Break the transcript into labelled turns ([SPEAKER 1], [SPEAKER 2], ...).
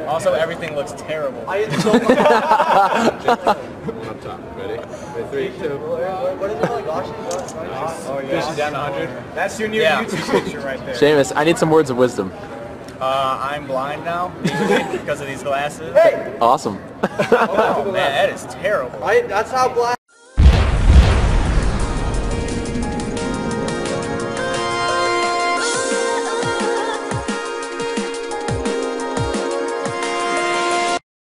[SPEAKER 1] Also, everything looks terrible.
[SPEAKER 2] I am so
[SPEAKER 3] One up top. Ready? 3, 2.
[SPEAKER 2] What is it like, Washington?
[SPEAKER 1] Oh yeah.
[SPEAKER 3] Pushing down 100.
[SPEAKER 1] That's your new YouTube picture right there.
[SPEAKER 4] Seamus, I need some words of wisdom.
[SPEAKER 1] I'm blind now legally because of these glasses.
[SPEAKER 2] Hey!
[SPEAKER 4] Awesome.
[SPEAKER 1] Oh man, that is terrible.
[SPEAKER 2] That's how blind.